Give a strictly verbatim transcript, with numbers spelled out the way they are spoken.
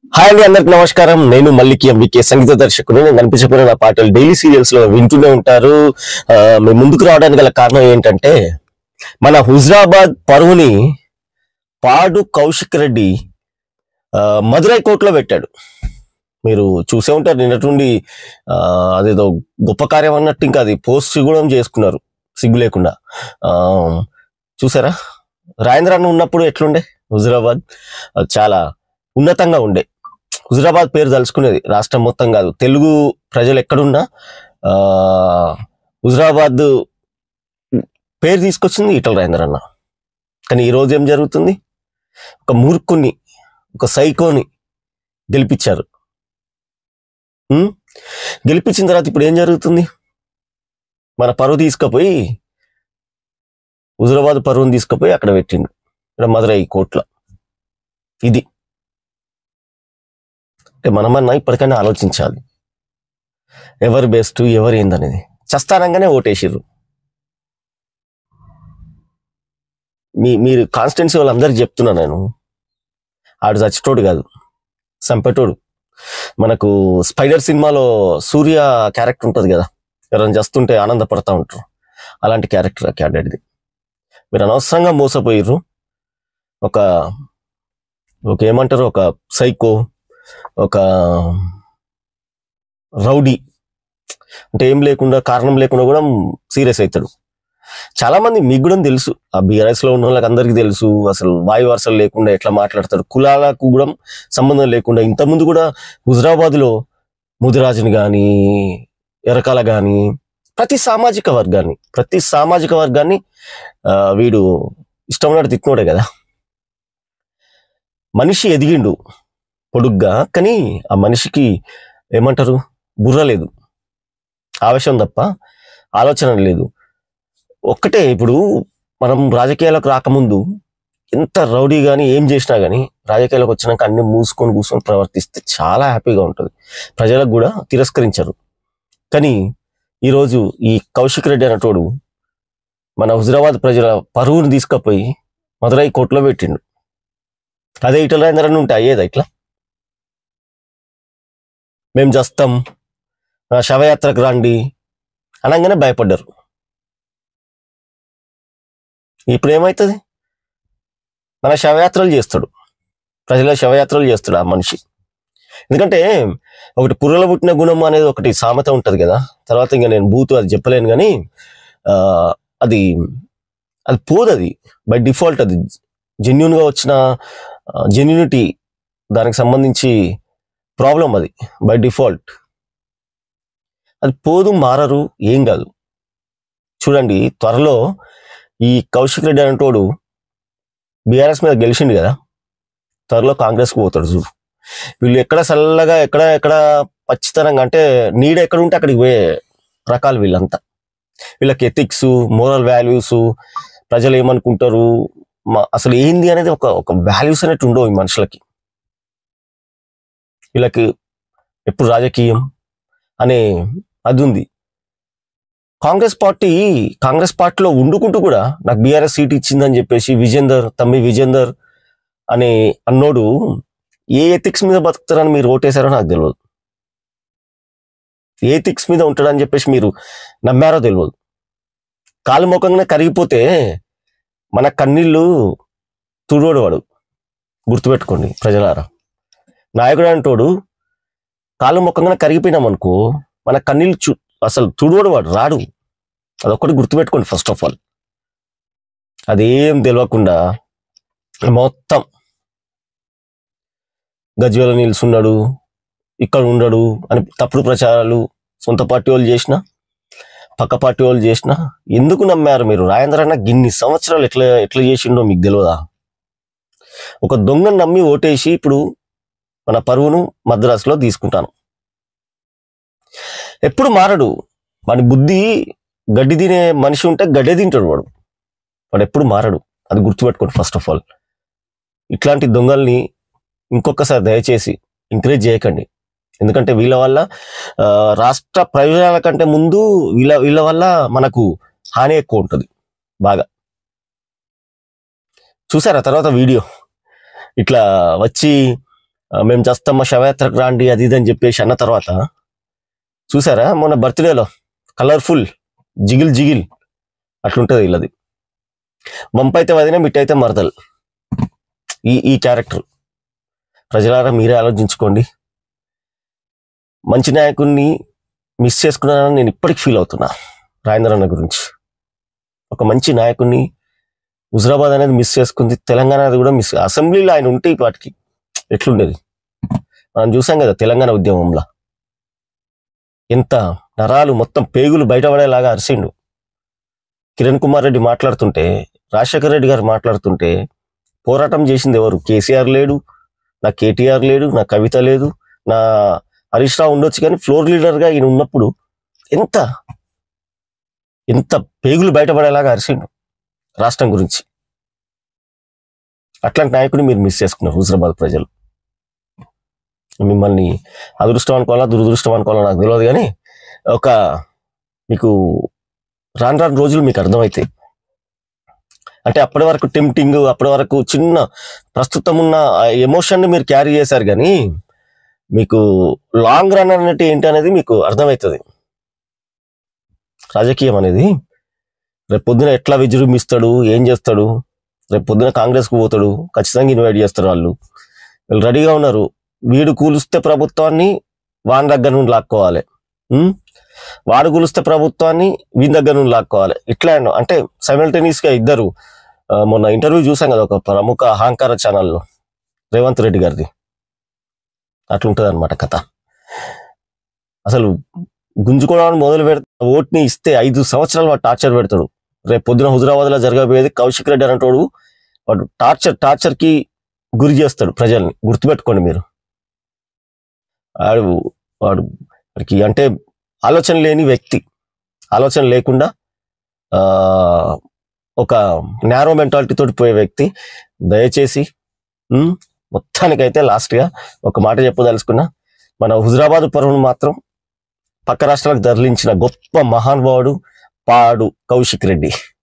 Hi అండి, అందరికి నమస్కారం. నేను మల్లికి ఎంబీకే సంగీత దర్శకుడు. నేను కనిపించకపోయిన నా పాటలు డైలీ సీరియల్స్ లో వింటూనే ఉంటారు. ఆ, మేము ముందుకు రావడానికి గల కారణం ఏంటంటే, మన హుజరాబాద్ పరువుని పాడు కౌశిక్ రెడ్డి ఆ, మదురై కోర్టులో పెట్టాడు. మీరు చూసే ఉంటారు నిన్నటి నుండి. ఆ, అదేదో గొప్ప కార్యం అన్నట్టు ఇంకా అది పోస్ట్ కూడా చేసుకున్నారు సిగ్గు లేకుండా. ఆ, చూసారా? రాజేంద్ర అన్న ఉన్నప్పుడు ఎట్లుండే హుజరాబాద్? అది చాలా ఉన్నతంగా ఉండే. హుజరాబాద్ పేరు తలుచుకునేది రాష్ట్రం మొత్తం కాదు, తెలుగు ప్రజలు ఎక్కడున్నా ఆ హుజరాబాద్ పేరు తీసుకొచ్చింది ఈటల రాజేందర్ అన్న. కానీ ఈ రోజు ఏం జరుగుతుంది? ఒక మూర్ఖుని, ఒక సైకోని గెలిపించారు. ఉం? గెలిపించిన తర్వాత ఇప్పుడు ఏం జరుగుతుంది? మన పరువు తీసుకుపోయి, హుజరాబాద్ పరువుని తీసుకుపోయి అక్కడ పెట్టిండు, ఇక్కడ మదురై కోర్టులో. ఇది అంటే మనమన్నా ఇప్పటికైనా ఆలోచించాలి, ఎవరు బెస్ట్ ఎవరు ఏందనేది. చస్తానంగానే ఓటేసిర్రు. మీ మీరు కాన్స్టిట్యున్సీ వాళ్ళందరికీ చెప్తున్నా నేను, ఆడు చచ్చిటోడు కాదు, సంపెటోడు. మనకు స్పైడర్ సినిమాలో సూర్య క్యారెక్టర్ ఉంటుంది కదా, ఎవరైనా చేస్తుంటే ఆనందపడతా ఉంటారు, అలాంటి క్యారెక్టర్ క్యాండిడేట్ది. మీరు అనవసరంగా మోసపోయిర్రు. ఒక ఒక ఏమంటారు, ఒక సైకో, ఒక రౌడీ, అంటే ఏం లేకుండా కారణం లేకుండా కూడా సీరియస్ అవుతాడు. చాలా మంది మీకు కూడా తెలుసు, ఆ బీఆర్ఎస్ లో ఉన్న వాళ్ళకి అందరికీ తెలుసు, అసలు వాయు వరుసలు లేకుండా ఎట్లా మాట్లాడతాడు, కులాలకు కూడా సంబంధం లేకుండా. ఇంతకుముందు కూడా హుజరాబాద్ లో ముదిరాజుని కానీ, ఎరకాల కానీ, ప్రతి సామాజిక వర్గాన్ని ప్రతి సామాజిక వర్గాన్ని ఆ, వీడు ఇష్టం ఉన్నట్టు తిట్టినోడే కదా. మనిషి ఎదిగిండు పొడుగ్గా, కానీ ఆ మనిషికి ఏమంటారు, బుర్ర లేదు, ఆవేశం తప్ప ఆలోచన లేదు. ఒక్కటే, ఇప్పుడు మనం రాజకీయాలకు రాకముందు ఎంత రౌడీ కానీ ఏం చేసినా కానీ రాజకీయాలకు వచ్చినాక అన్ని మూసుకొని కూర్చొని ప్రవర్తిస్తే చాలా హ్యాపీగా ఉంటుంది, ప్రజలకు కూడా తిరస్కరించరు. కానీ ఈరోజు ఈ కౌశిక్ రెడ్డి అనేటోడు మన హుజరాబాద్ ప్రజల పరువుని తీసుకుపోయి మదురై కోర్టులో పెట్టిండు. అదే ఇటల రాజేందర్ అని ఉంటే అయ్యేదా ఇట్లా? మేము చేస్తాం, శవయాత్రకు రండి అనగానే భయపడ్డారు. ఇప్పుడు ఏమవుతుంది? మన శవయాత్రలు చేస్తాడు, ప్రజల శవయాత్రలు చేస్తాడు ఆ మనిషి. ఎందుకంటే ఒకటి పుర్రెల పుట్టిన గుణం అనేది ఒకటి సామెత ఉంటుంది కదా. తర్వాత ఇంకా నేను బూతు అది చెప్పలేను, కానీ ఆ, అది అది పోదు, అది బై డిఫాల్ట్. అది జెన్యున్గా వచ్చిన జెన్యునిటీ, దానికి సంబంధించి ప్రాబ్లం, అది బై డిఫాల్ట్. అది పోదు, మారరు, ఏం కాదు. చూడండి, త్వరలో ఈ కౌశిక్ రెడ్డి అనేటోడు బీఆర్ఎస్ మీద గెలిచిండు కదా, త్వరలో కాంగ్రెస్కి పోతాడు చూడు. వీళ్ళు ఎక్కడ చల్లగా, ఎక్కడ ఎక్కడ పచ్చితనంగా, అంటే నీడ ఎక్కడ ఉంటే అక్కడికి పోయే రకాలు వీళ్ళంతా. వీళ్ళకి ఎథిక్స్, మోరల్ వాల్యూస్, ప్రజలు ఏమనుకుంటారు, అసలు ఏంది అనేది ఒక ఒక వాల్యూస్ అనేవి ఉండవు ఈ మనుషులకి. వీళ్ళకి ఎప్పుడు రాజకీయం అనే అది ఉంది. కాంగ్రెస్ పార్టీ కాంగ్రెస్ పార్టీలో ఉండుకుంటూ కూడా నాకు బీఆర్ఎస్ సీట్ ఇచ్చిందని చెప్పేసి విజేందర్, తమ్మి విజేందర్ అనే అన్నోడు ఏ ఎథిక్స్ మీద బతుకుతారని మీరు ఓటేశారో నాకు తెలియదు. ఏ ఎథిక్స్ మీద ఉంటాడని చెప్పేసి మీరు నమ్మారో తెలియదు. కాలు ముఖంగానే కరిగిపోతే మన కన్నీళ్ళు తుడోడు వాడు, గుర్తుపెట్టుకోండి ప్రజలారా. నాయకుడు అంటోడు కాలు ముఖంగానే కరిగిపోయినామనుకో, మన కన్నీళ్ళు చు అసలు తుడోడు వాడు రాడు. అదొక్కటి గుర్తుపెట్టుకోండి ఫస్ట్ ఆఫ్ ఆల్. అదేం తెలియకుండా మొత్తం గజ్వేల నిల్చున్నాడు, ఇక్కడ ఉండడు అని తప్పుడు ప్రచారాలు సొంత పార్టీ వాళ్ళు చేసిన, పక్క పార్టీ వాళ్ళు చేసిన. ఎందుకు నమ్మారు మీరు? రాజేంద్ర అన్న గిన్ని సంవత్సరాలు ఎట్లా ఎట్లా చేసిండో మీకు తెలియదా? ఒక దొంగను నమ్మి ఓటేసి ఇప్పుడు మన పరువును మద్రాసులో తీసుకుంటాను. ఎప్పుడు మారడు. వాడి బుద్ధి, గడ్డి తినే మనిషి ఉంటే గడ్డే తింటాడు వాడు, వాడు ఎప్పుడు మారడు. అది గుర్తుపెట్టుకోండి ఫస్ట్ ఆఫ్ ఆల్. ఇట్లాంటి దొంగల్ని ఇంకొకసారి దయచేసి ఎంకరేజ్ చేయకండి. ఎందుకంటే వీళ్ళ వల్ల రాష్ట్ర ప్రయోజనాల కంటే ముందు వీళ్ళ వీళ్ళ వల్ల మనకు హాని ఎక్కువ ఉంటుంది బాగా. చూసారా తర్వాత వీడియో? ఇట్లా వచ్చి ఆ, మేము చేస్తాం శవయాత్రకు రాండి అది ఇది అని చెప్పేసి అన్న తర్వాత చూసారా మొన్న బర్త్డేలో కలర్ఫుల్ జిగిల్ జిగిల్ అట్లుంటది వీళ్ళది. వంపైతే వదిన మిట్టయితే మరదలు. ఈ ఈ క్యారెక్టర్ ప్రజలారా మీరే ఆలోచించుకోండి. మంచి నాయకుడిని మిస్ చేసుకున్నానని నేను ఇప్పటికి ఫీల్ అవుతున్నా. రాజేంద్ర అన్న గురించి ఒక మంచి నాయకుడిని హుజరాబాద్ అనేది మిస్ చేసుకుంది, తెలంగాణ అది కూడా మిస్. అసెంబ్లీలో ఆయన ఉంటే వాటికి ఎట్లుండేది మనం చూసాం కదా తెలంగాణ ఉద్యమంలో. ఎంత నరాలు మొత్తం పేగులు బయటపడేలాగా అరిసిండు. కిరణ్ కుమార్ రెడ్డి మాట్లాడుతుంటే, రాజశేఖర రెడ్డి గారు మాట్లాడుతుంటే పోరాటం చేసింది ఎవరు? కేసీఆర్ లేడు, నా కేటీఆర్ లేడు, నా కవిత లేదు, నా హరీష్ రావు ఉండొచ్చు, కానీ ఫ్లోర్ లీడర్గా ఈయన ఉన్నప్పుడు ఎంత ఎంత పేగులు బయటపడేలాగా అరిసిండు రాష్ట్రం గురించి. అట్లాంటి నాయకుడిని మీరు మిస్ చేసుకున్నారు హుజరాబాద్ ప్రజలు. మిమ్మల్ని అదృష్టం అనుకోవాలా దురదృష్టం అనుకోవాలా నాకు తెలియదు, కానీ ఒక మీకు రాను రాను రోజులు మీకు అర్థమవుతాయి. అంటే అప్పటి వరకు టెంప్టింగ్, అప్పటి వరకు చిన్న ప్రస్తుతం ఉన్న ఎమోషన్ని మీరు క్యారీ చేశారు, కానీ మీకు లాంగ్ రన్ అనేది ఏంటి అనేది మీకు అర్థమవుతుంది. రాజకీయం అనేది రేపు పొద్దున ఎట్లా విజృంభిస్తాడు, ఏం చేస్తాడు, రేపు పొద్దున కాంగ్రెస్కు పోతాడు, ఖచ్చితంగా ఇన్వైట్ చేస్తారు వాళ్ళు. వీళ్ళు రెడీగా ఉన్నారు. వీడు కూలుస్తే ప్రభుత్వాన్ని వాని దగ్గర నుండి లాక్కోవాలి, వాడు కూలుస్తే ప్రభుత్వాన్ని వీని దగ్గర నుండి లాక్కోవాలి. ఇట్లా అంటే సైమల్టేనియస్గా ఇద్దరు. మొన్న ఇంటర్వ్యూ చూసాం కదా ఒక ప్రముఖ అహంకార ఛానల్లో రేవంత్ రెడ్డి గారిది. అట్లుంటుంది అనమాట కథ. అసలు గుంజుకోవడానికి మొదలు పెడితే ఓట్ని ఇస్తే ఐదు సంవత్సరాలు వాడు టార్చర్ పెడతాడు. రేపు పొద్దున హుజరాబాద్లో జరగబోయేది కౌశిక్ రెడ్డి అనేటోడు వాడు టార్చర్ టార్చర్కి గురి చేస్తాడు ప్రజల్ని. గుర్తుపెట్టుకోండి మీరు. వాడు వాడు వాడికి అంటే ఆలోచన లేని వ్యక్తి, ఆలోచన లేకుండా ఒక నేరో మెంటాలిటీ తోటి పోయే వ్యక్తి. దయచేసి మొత్తానికైతే లాస్ట్గా ఒక మాట చెప్పదలుచుకున్నా, మన హుజరాబాద్ పరువును మాత్రం పక్క రాష్ట్రాలకు తరలించిన గొప్ప మహానుభావుడు పాడు కౌశిక్ రెడ్డి.